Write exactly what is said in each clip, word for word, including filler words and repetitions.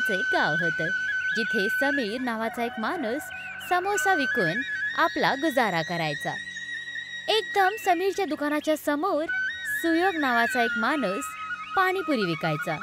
नावाचं एक गाव होतं, जिथे समीर नावाचा एक माणूस समोसा विकून आपला गुजारा करायचा. एकदम समीरच्या दुकानाच्या समोर सुयोग नावाचा एक माणूस पाणीपुरी विकायचा.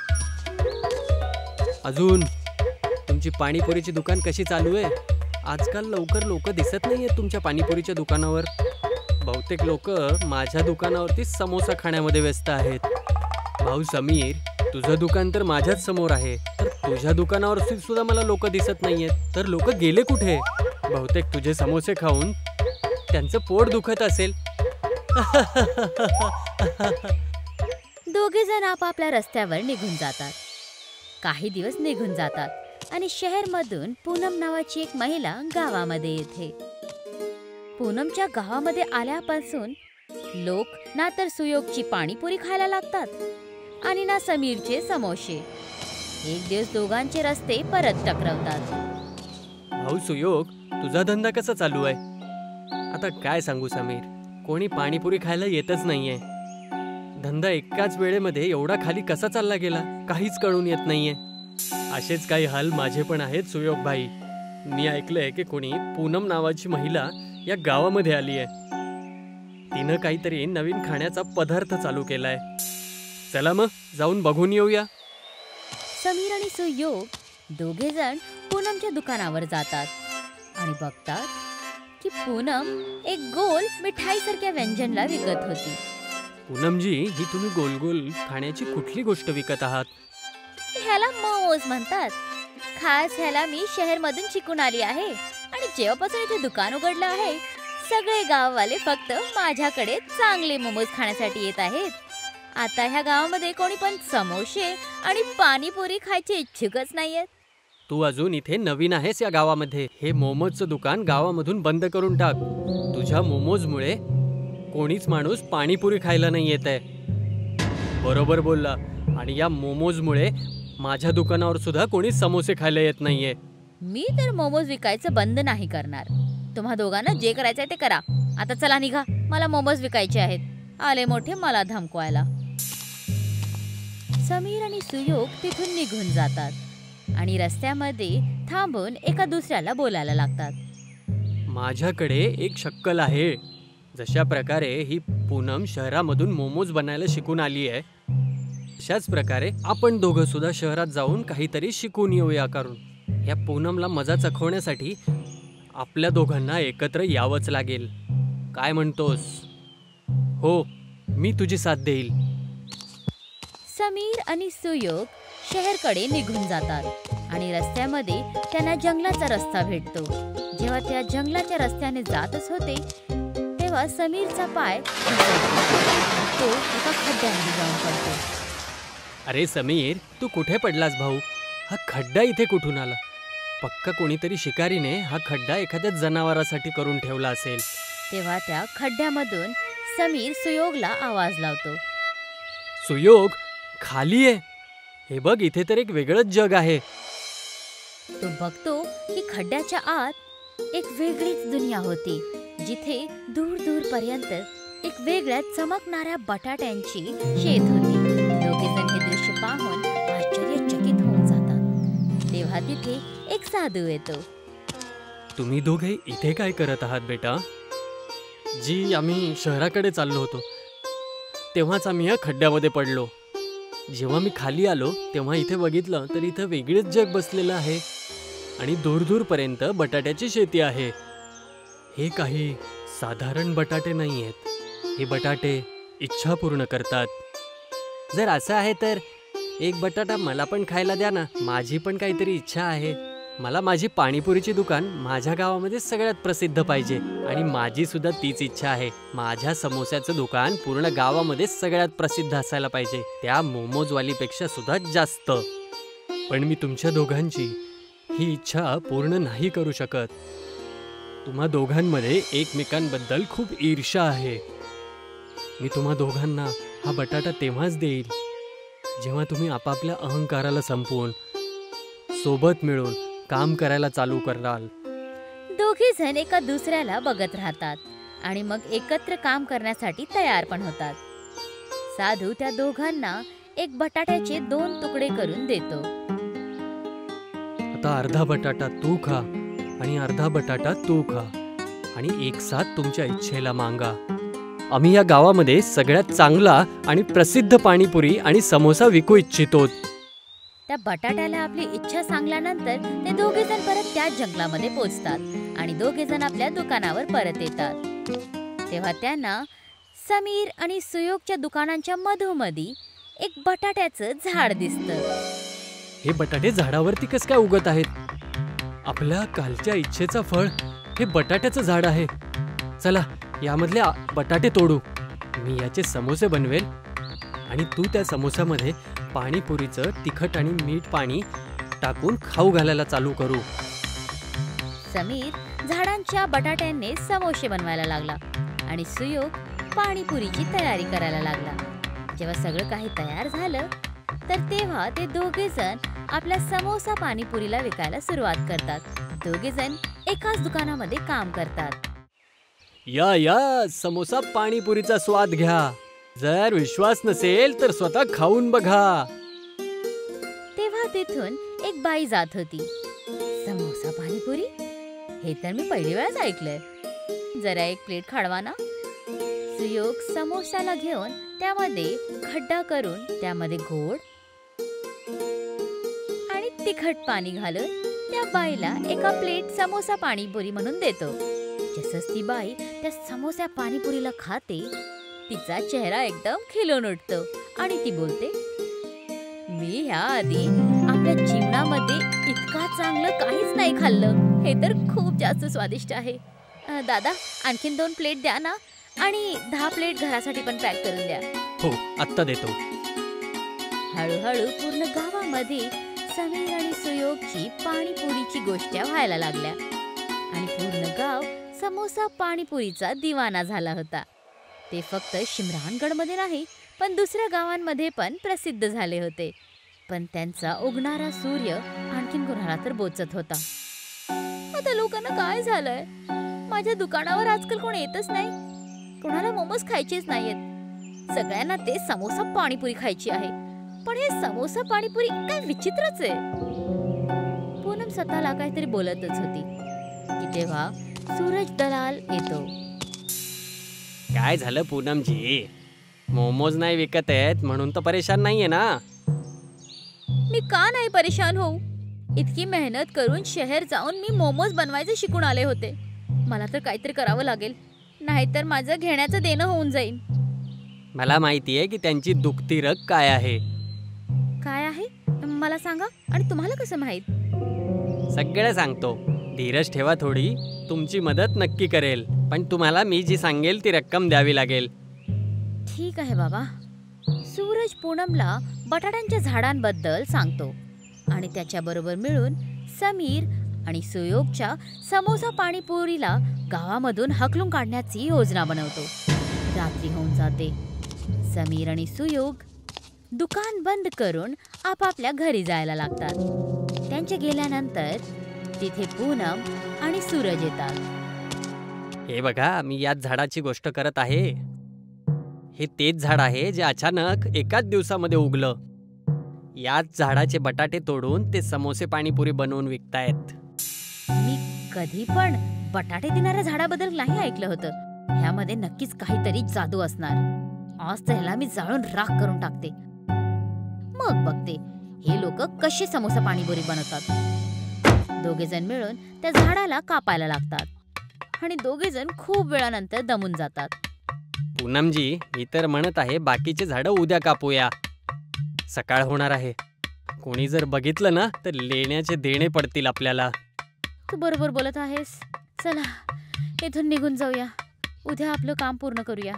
अजून तुमची पाणीपुरीची दुकान कशी चालू आहे? आजकाल लवकर लोक दिसत नाहीयेत तुमच्या पाणीपुरीच्या दुकानावर. बहुतेक लोक माझ्या दुकानावरती समोसा खाण्यामध्ये व्यस्त आहेत. भाऊ समीर, तुझं दुकान तर माझ्याच समोर आहे, तर तुझ्या दुकानावर सुद्धा मला लोक दिसत नाहीयेत. तर लोक गेले कुठे? बहुतेक तुझे समोसे खाऊन त्यांचं पोट दुखत असेल. दोघे जण आपापल्या रस्त्यावर निघून जातात. काही दिवस निघून जातात आणि शहरमधून पूनम नावाची एक महिला गावामध्ये येते. पूनमच्या गावामध्ये आल्यापासून लोक ना तर सुयोगची पाणीपुरी खायला लागतात आणि ना समीरचे समोसे. एक दिवस दोघांचे रस्ते परत टकरावतात. भाऊ सुयोग, तुझा धंदा कसा चालू आहे? आता काय सांगू समीर, कोणी पाणीपुरी खायला येतच नाहीये. धंदा एकाच वेळेमध्ये एवढा खाली कसा चालला गेला काहीच कळून येत नाहीये. असेच काही हाल माझे पण आहेत सुयोग भाई. मी ऐकलंय की कोणी पूनम नावाची महिला या गावामध्ये आली आहे. तिनं काहीतरी नवीन खाण्याचा पदार्थ चालू केलाय. चला मग जाऊन बघून येऊया. समीर आणि सुयोग दोघे जण पूनमच्या दुकानावर जातात आणि बघतात की पूनम एक गोल मिठाईसारख्या व्यंजनला विकत होती. पूनमजी, ही तुम्ही गोल गोल खाण्याची कुठली गोष्ट विकत आहात? ह्याला मोमोज म्हणतात. खास ह्याला मी शहरमधून शिकून आली आहे आणि जेव्हापासून इथे दुकान उघडलं आहे, सगळे गाववाले फक्त माझ्याकडे चांगले मोमोज खाण्यासाठी येत आहेत. आता ह्या गावामध्ये कोणी पण समोसे आणि पाणीपुरी खायचे इच्छुकच नाहीयेत. तू अजून इथे नवीन आहेस या गावामध्ये. हे मोमोजचं दुकान गावामधून बंद करून टाक. तुझ्या मोमोजमुळे कोणीच माणूस पाणीपुरी खायला नाही येत आहे. बरोबर बोलला. आणि या मोमोजमुळे माझ्या दुकानावर सुद्धा कोणी समोसे खायला येत नाहीये. मी तर मोमोज विकायचं बंद नाही करणार. तुम्हा दोघांना जे करायचंय ते करा. आता चला निघा, मला मोमोज विकायचे आहेत. आले मोठे मला धमकवायला. समीर आणि सुयोग तिथून निघून जातात आणि रस्त्यामध्ये थांबून एका दुसऱ्याला बोलायला लागतात. माझ्याकडे एक शक्कल आहे. जशा प्रकारे ही पूनम शहरामधून मोमोज बनायला शिकून आली आहे, अशाच प्रकारे आपण दोघं सुद्धा शहरात जाऊन काहीतरी शिकून येऊया. करून या पूनमला मजा चखवण्यासाठी आपल्या दोघांना एकत्र यावंच लागेल. काय म्हणतोस? हो, मी तुझी साथ देईल. समीर आणि सुयोग शहरकडे निघून जातात आणि रस्त्यामध्ये त्यांना जंगलाचा रस्ता भेटतो. जेव्हा त्या जंगलाच्या रस्त्याने जातच होते तेव्हा समीरचा पाय तो एका खड्ड्यामध्ये जाऊन पडतो. अरे समीर, तू कुठे पडलास भाऊ? हा खड्डा इथे कुठून आला? पक्का कोणीतरी शिकारीने हा खड्डा एखाद्या जनावरासाठी करून ठेवला असेल. तेव्हा त्या खड्ड्यामधून समीर सुयोगला आवाज लावतो. सुयोग, खाली आहे. हे बघ, इथे तर एक वेगळंच जग आहे. तो बघतो की खड्ड्याच्या आत एक वेगळीच दुनिया होती, जिथे दूर दूर पर्यंत एक वेगळ्या चमकणाऱ्या बटाट्यांची शेत होती. दोघे जण हे दृश्य पाहून आश्चर्यचकित होऊन जातात. तेव्हा तिथे एक साधू येतो. तुम्ही दोघे इथे काय करत आहात बेटा? जी, आम्ही शहराकडे चाललो होतो, तेव्हाच आम्ही या खड्ड्यामध्ये पडलो. जेव्हा मी खाली आलो तेव्हा इथे बघितलं तर इथं वेगळेच जग बसलेलं आहे आणि दूर दूरपर्यंत बटाट्याची शेती आहे. हे काही साधारण बटाटे नाही आहेत. हे बटाटे इच्छा पूर्ण करतात. जर असं आहे तर एक बटाटा मला पण खायला द्या ना. माझी पण काहीतरी इच्छा आहे. मला माझी पाणीपुरीची दुकान माझ्या गावामध्ये सगळ्यात प्रसिद्ध पाहिजे आणि माझी सुद्धा तीच इच्छा आहे. माझ्या समोस्याचं दुकान पूर्ण गावामध्ये सगळ्यात प्रसिद्ध असायला पाहिजे, त्या मोमोजवालीपेक्षा सुद्धा जास्त. पण मी तुमच्या दोघांची ही इच्छा पूर्ण नाही करू शकत. तुम्हा दोघांमध्ये एकमेकांबद्दल खूप ईर्ष्या आहे. मी तुम्हा दोघांना हा बटाटा तेव्हाच देईल जेव्हा तुम्ही आपापल्या अहंकाराला संपवून सोबत मिळून काम करायला चालू कराल. दोघे जण एका दुसऱ्याला बघत राहतात आणि मग एकत्र काम करण्यासाठी तयार पण होतात. साधू त्या दोघांना एक बटाट्याचे दोन तुकडे करून देतो. आता अर्धा बटाटा तू खा आणि अर्धा बटाटा तू खा आणि एक साथ तुमच्या इच्छेला मागा. आम्ही या गावामध्ये सगळ्यात चांगला आणि प्रसिद्ध पाणीपुरी आणि समोसा विकू इच्छितो. त्या बटाट्याला आपली इच्छा सांगल्यानंतर ते दोघे जण परत त्याच जंगलामध्ये पोचतात आणि दोघे जण आपल्या दुकानावर परत येतात. तेव्हा त्यांना समीर आणि सुयोगच्या दुकानांच्या मधोमधी एक बटाट्याचं झाड दिसतं. हे बटाटे झाडावरती कस काय उगत आहेत? आपल्या कालच्या इच्छेचं फळ हे बटाट्याचं झाड आहे. चला यामधले आ- बटाटे तोडू. मी याचे समोसे बनवेल आणि तू त्या समोस्यामध्ये पाणीपुरीचं तिखट आणि मीठ पाणी टाकून खाऊ घालायला चालू करू. समीर झाडांच्या बटाट्यांनी समोसे बनवायला लागला आणि सुयोग पाणीपुरीची तयारी करायला लागला. जेव्हा सगळं काही तयार झालं तर तेव्हा ते दोघे जण आपल्या समोसा पाणीपुरीला विकायला सुरुवात करतात. दोघे जण एकाच दुकानामध्ये काम करतात. या या समोसा पाणीपुरीचा स्वाद घ्या. जर विश्वास नसेल तर स्वतः खाऊन बघा. तेव्हा तिथून एक बाई जात होती. समोसा पाणीपुरी हे तर मी पहिली वेळाच ऐकलंय. जरा एक प्लेट खाडवा ना. सुयोग समोसाला घेऊन त्यामध्ये खड्डा करून त्यामध्ये गोड आणि तिखट पाणी घालून त्या बाईला एका प्लेट समोसा पाणीपुरी म्हणून देतो. जसंच ती बाई त्या समोसा पाणीपुरीला खाते तिचा चेहरा एकदम खिलून उठतो आणि ती बोलते, मी ह्या आधी आपल्या जीवनामध्ये इतका चांगलं काहीच नाही खाल्लं. हे तर खूप जास्त स्वादिष्ट आहे. अं, दादा आणखीन दोन प्लेट द्या ना आणि दहा प्लेट घरासाठी पण पॅक करून द्या. हो आत्ता देतो. हळूहळू पूर्ण गावामध्ये समीर आणि सुयोगची पाणीपुरीची गोष्टी व्हायला लागल्या आणि पूर्ण गाव समोसा पाणीपुरीचा दिवाना झाला होता. ते फक्त शिमरानगडमध्ये नाही पण दुसऱ्या गावांमध्ये पण प्रसिद्ध झाले होते. पण त्यांचा उगणारा सूर्य आणखीन कोणाला तर बोचत होता. आता लोकांना काय झालंय? माझ्या दुकानावर आजकाल कोण येतच नाही. कोणाला मोमोज खायचेच नाहीयेत. सगळ्यांना ते समोसा पाणीपुरी खायची आहे. पण हे समोसा पाणीपुरी काय विचित्रच आहे. पूनम स्वतःला काहीतरी बोलतच होती की तेव्हा सूरज दलाल येतो. काय झालं पूनमजी? मोमोज नाही विकत आहेत म्हणून तर परेशान नाहीये ना? मी का नाही परेशान होऊ? इतकी मेहनत करून शहर जाऊन मी मोमोज बनवायचे शिकून आले होते. मला तर काहीतरी करावं लागेल, नाहीतर माझं घेण्याचं देणं होऊन जाईल. मला माहितीये की त्यांची दुखती रग काय आहे. काय आहे मला सांगा. आणि तुम्हाला कसं माहित? सगळं सांगतो. धीरज ठेवा थोडी. तुमची मदत नक्की करेल, पण तुम्हाला मी जी सांगेल ती रक्कम द्यावी लागेल. ठीक आहे बाबा. सूरज पूनमला बटाट्यांच्या झाडांबद्दल सांगतो आणि त्याच्याबरोबर मिळून समीर आणि सुयोगच्या समोसा पाणीपुरीला गावामधून हकलून काढण्याची योजना बनवतो. रात्री होऊन जाते. समीर आणि सुयोग दुकान बंद करून आपापल्या घरी जायला लागतात. त्यांच्या गेल्यानंतर तिथे पूनम आणि सूरज येतात. हे बघा, मी याच झाडाची गोष्ट करत आहे. हे तेच झाड आहे जे अचानक एकाच दिवसामध्ये उगलं. याच झाडाचे बटाटे तोडून ते समोसे पाणीपुरी बनवून विकतायत. मी कधी पण बटाटे देणाऱ्या झाडाबद्दल नाही ऐकलं होतं. ह्यामध्ये नक्कीच काहीतरी जादू असणार. आज तर ह्याला मी जाळून राख करून टाकते. मग बघते हे लोक कसे समोसा पाणीपुरी बनवतात. दोघे जण मिळून त्या झाडाला कापायला लागतात आणि दोघे जण खूप वेळानंतर दमून जातात. पूनमजी, मी तर म्हणत आहे बाकीचे झाडं उद्या कापूया. सकाळ होणार आहे. कोणी जर बघितलं ना तर लेण्याचे देणे पडतील आपल्याला. तू बरोबर बोलत आहेस. चला इथून निघून जाऊया. उद्या आपलं काम पूर्ण करूया.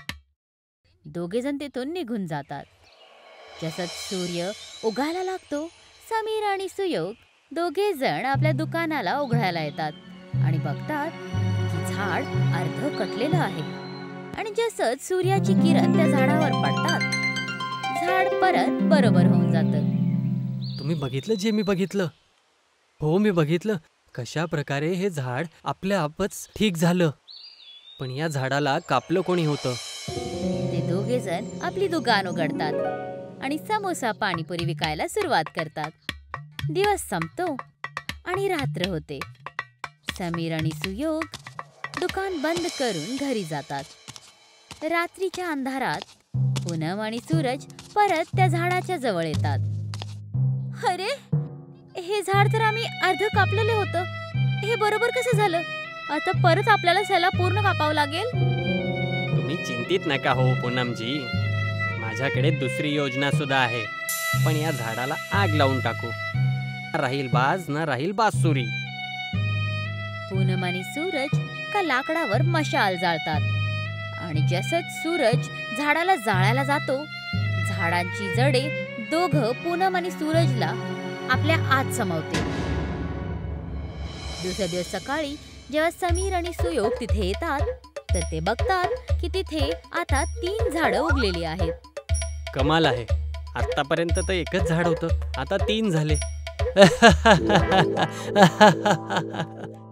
दोघे जण तिथून निघून जातात. जसं सूर्य उगायला लागतो समीर आणि सुयोग दोघे जण आपल्या दुकानाला उघडायला येतात आणि बघतात की झाड अर्ध कटलेलं आहे. आणि जसंच सूर्याची किरण त्या झाडावर पडतात झाड परत बरोबर होऊन जातं. तुम्ही बघितलं जे मी बघितलं? हो, मी बघितलं कशा प्रकारे हे झाड आपल्या आपच ठीक झालं. पण या झाडाला कापलं कोणी होतं? ते दोघे जण आपली दुकान उघडतात आणि समोसा पाणीपुरी विकायला सुरुवात करतात. दिवस संपतो आणि रात्र होते. समीर आणि सुयोग दुकान बंद करून घरी जातात. रात्रीच्या अंधारात पूनम आणि सूरज परत त्या झाडाच्या जवळ येतात. अरे, हे झाड तर आम्ही अर्ध कापलेले होतं. हे बरोबर कसं झालं? आता परत आपल्याला त्याला पूर्ण कापावं लागेल. तुम्ही चिंतित नका हो पूनमजी, माझ्याकडे दुसरी योजना सुद्धा आहे. पण या झाडाला आग लावून टाकू, राहील बाज ना राहील बासुरी. पूनम आणि सूरज का लाकडावर मशाल जाळतात आणि जसंच सूरज झाडाला जाळायला जातो, झाडांची जडे दोघं पूनम आणि सूरजला आपल्या आत सामावते. दुसऱ्या दिवस सकाळी जेव्हा समीर आणि सुयोग तिथे येतात, तर ते बघतात की तिथे आता तीन झाडं उगलेली आहेत. कमाल आहे, आतापर्यंत तर एकच झाड होतं, आता तीन झाले.